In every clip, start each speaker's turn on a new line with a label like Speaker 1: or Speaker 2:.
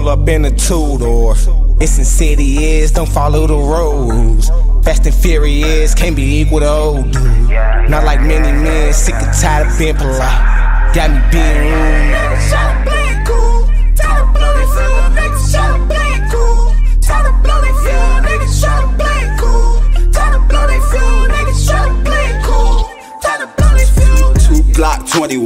Speaker 1: Pull up in a two-door. It's insidious, don't follow the rules. Fast and furious, can't be equal to old dude. Not like many men, sick and tired of being polite. Got me being rude.
Speaker 2: Niggas tryna play it cool. Try to blow they feel. Niggas tryna play it cool. Try to blow they feel. Niggas tryna play it cool. Try to blow they feel. Niggas tryna play it cool. Try to blow they feel.
Speaker 3: 2 Glock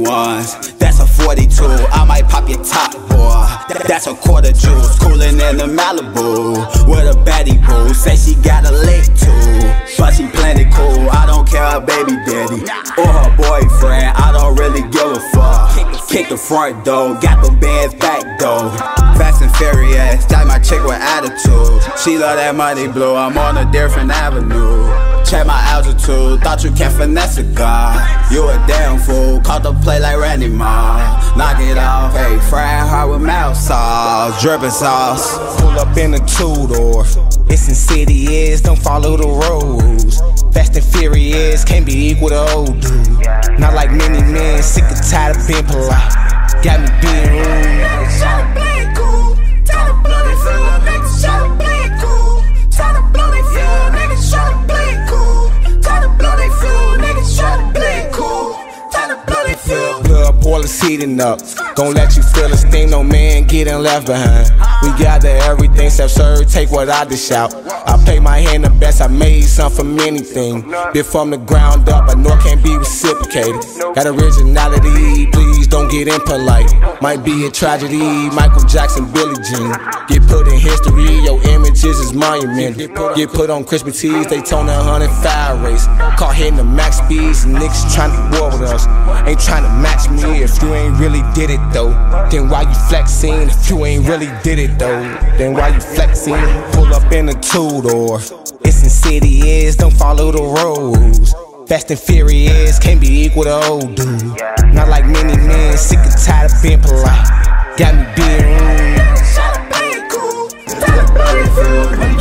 Speaker 3: 21s, that's a 42. I might pop your top, boy. That's a quarter juice. Coolin' in the Malibu with a baddie boo. Say she got a lick too, but she plenty cool. I don't care her baby daddy or her boyfriend. I don't really give a fuck. Kick the front door, got the bands back door. Fast and furious, like my chick with attitude. She love that money blue, I'm on a different avenue. Check my altitude, thought you can finesse a guy. You a damn fool, caught the play like Randy Moss. Knock it off, hey, fried hard with mouth sauce, drippin' sauce.
Speaker 1: Pull up in a two-door. It's insidious, don't follow the rules. Fast and furious, can't be equal to old dude. Not like many men, sick and tired of being polite. Got me being rude.
Speaker 2: Niggas tryna play it cool. Try to blow they feel. Niggas tryna play it cool. Try to blow they feel. Niggas tryna play it cool. Try to blow they feel. Niggas tryna play it cool. Try to blow they feel.
Speaker 1: Blood boilers heating up. Gon' let you feel the steam, no man getting left behind. We gather everything, self-serve, take what I dish out. I play my hand the best, I made something from anything. Been from the ground up, I know it can't be reciprocated. Got originality, please don't get impolite. Might be a tragedy, Michael Jackson, Billie Jean. Get put in history, your images is monumental. Get put on Christmas tees, Daytona 100 fire race. Caught hitting the max speeds, niggas tryna war with us. Ain't tryna match me if you ain't really did it though. Then why you flexing if you ain't really did it though? Then why you flexing? Pull up in a two-door. It's insidious, don't follow the rules. Fast and furious, can't be equal to old dude. Not like many men, sick and tired of being polite. Got me being rude.
Speaker 2: Niggas tryna play it cool. Try to blow they feel.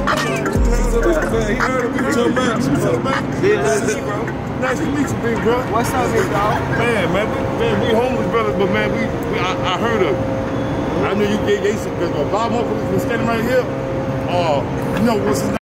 Speaker 4: Nice to meet you, big bro.
Speaker 5: What's up, big dog?
Speaker 4: Man, we homeless brothers, but man, I heard of you. I knew you gave some, because Bob Uncle was standing right here. You know, what's his name?